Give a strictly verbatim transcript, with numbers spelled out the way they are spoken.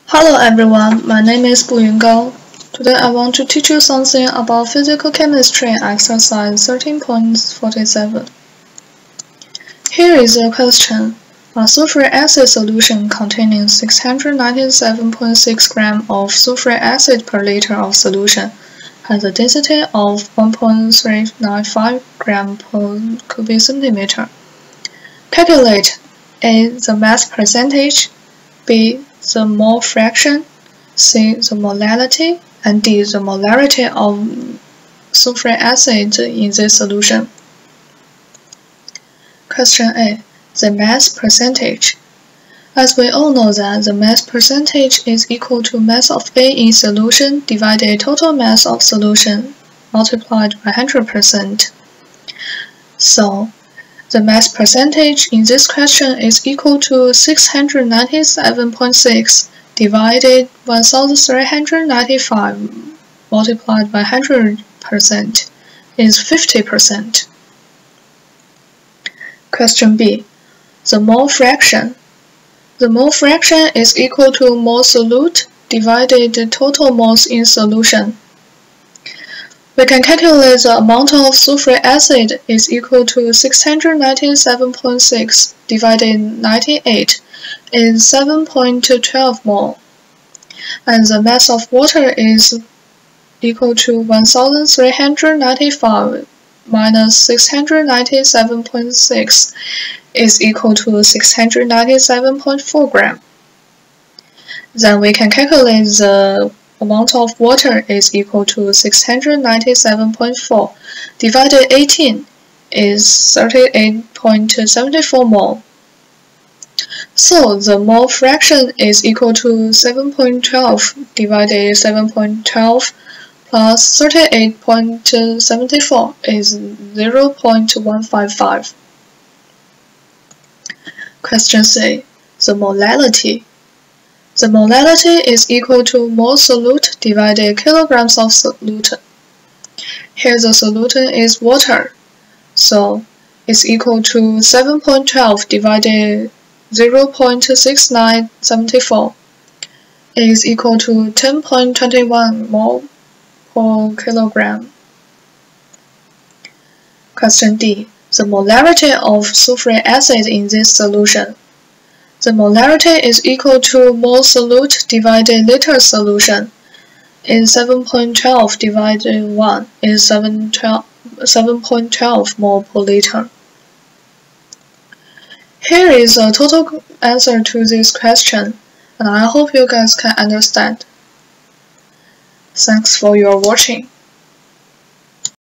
Hello everyone, my name is Bu Yunggao. Today I want to teach you something about physical chemistry exercise thirteen point forty-seven. Here is a question. A sulfuric acid solution containing six hundred ninety-seven point six grams of sulfuric acid per liter of solution has a density of one point three nine five grams per cubic centimeter. Calculate A. The mass percentage, B. the mole fraction, C. the molality, and D. the molarity of sulfuric acid in this solution. Question A. The mass percentage. As we all know that the mass percentage is equal to mass of A in solution divided total mass of solution multiplied by one hundred percent. So, the mass percentage in this question is equal to six hundred ninety-seven point six divided one thousand three hundred ninety-five multiplied by one hundred percent is fifty percent. Question B. The mole fraction. The mole fraction is equal to mole solute divided the total moles in solution. We can calculate the amount of sulfuric acid is equal to six hundred ninety-seven point six divided ninety-eight is seven point one two mole, and the mass of water is equal to one thousand three hundred ninety-five minus six hundred ninety-seven point six is equal to six hundred ninety-seven point four grams. Then we can calculate the amount of water is equal to six hundred ninety-seven point four divided eighteen is thirty-eight point seven four mole. So the mole fraction is equal to seven point one two divided seven point one two plus thirty-eight point seven four is zero point one five five. Question C. The molality. The molality is equal to mole solute divided kilograms of solute. Here the solute is water, so it's equal to seven point one two divided zero point six nine seven four is equal to ten point two one mole per kilogram. Question D. The molarity of sulfuric acid in this solution. The molarity is equal to mole solute divided liter solution. In seven point one two divided one is seven point one two mole per liter. Here is a total answer to this question, and I hope you guys can understand. Thanks for your watching.